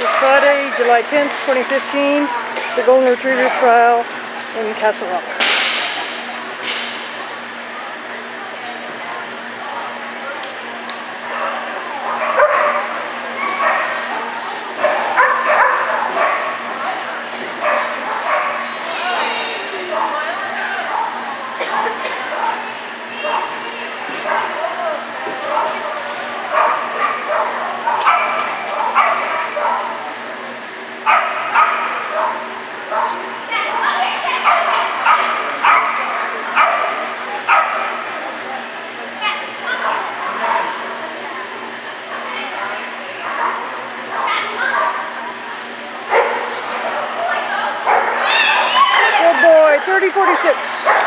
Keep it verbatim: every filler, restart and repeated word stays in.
This is Friday, July tenth, twenty fifteen, the Golden Retriever trial in Castle Rock.